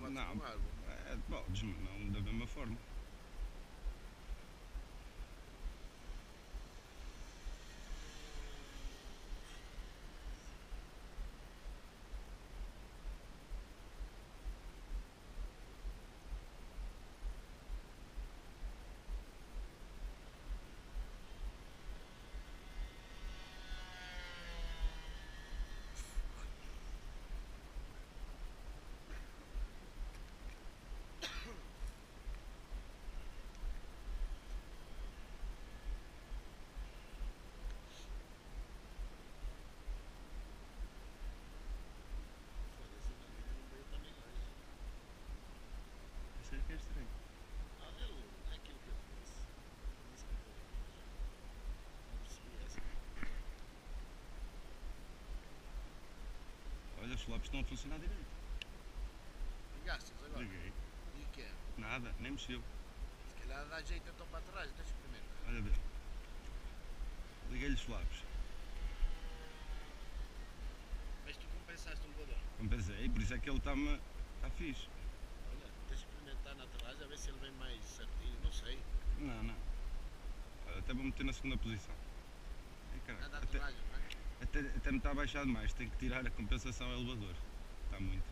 fatos Não, com água. podes, mas não da mesma forma. Foda-se, não veio para nem hoje. Isso é que é estranho. Ele, é aquilo que eu te disse. Disse que não veio hoje. Não percebi essa. Olha, os lápis estão a funcionar direito. Ligaste-os agora? Liguei. E o que é? Nada, nem mexeu. Se calhar dá jeito então para trás, deixa eu experimentar. Olha bem. Liguei-lhe os lápis. Mas tu compensaste o elevador. Compensei, por isso é que ele está fixe. Olha, deixa eu experimentar na atrás a ver se ele vem mais certinho, não sei. Não, não. Olha, até vou meter na segunda posição. Ai, caralho, Anda atrás, não é? até me está a baixar demais. Tenho que tirar a compensação ao elevador. Está muito.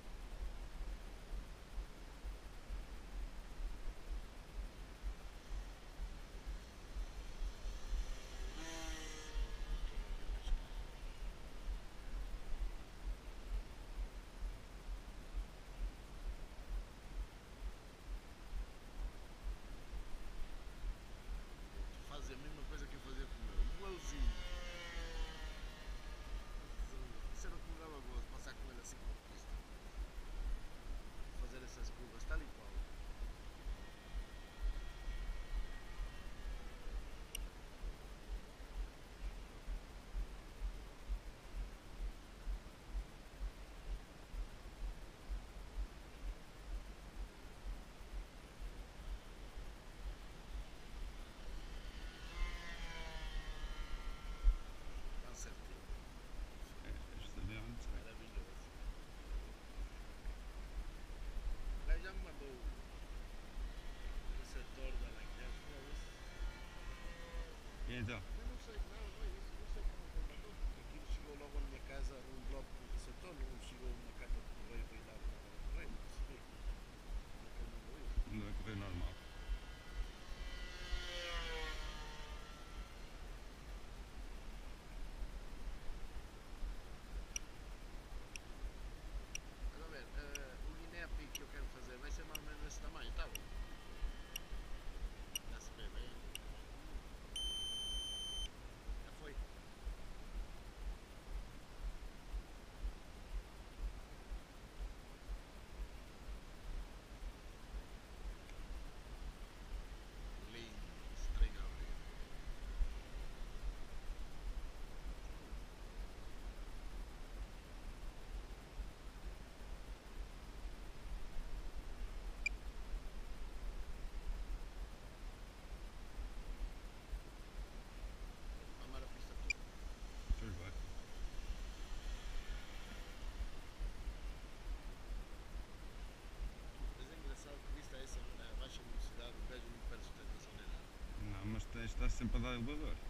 Tu fazes a mesma coisa que eu fazia com o meu, igualzinho. Isso era o que me dava gozo, passar com ele assim pela pista. Fazer essas curvas, tal e qual. Tão certinho. Esta bem onde está. Maravilhoso. O gajo já me mandou o receptor da Lancaster, foda-se. E então? Eu não sei, não é isso, não sei como que ele mandou, porque aquilo chegou logo à minha casa, um bloco do receptor, não chegou uma carta de correio para ir dar uma carta de correio, não percebi. Como é que ele mandou isso? Não é correr normal. Mas a ver, o INEP que eu quero fazer vai ser mais ou menos desse tamanho, tá bom? Já se vê bem. Já foi. Lindo, estranho a abrir. Mamar a pista toda. Pois vai. Mas é engraçado que vista essa baixa velocidade, o gajo não perde sustentação nem nada. Não, mas tens de estar sempre a dar elevador.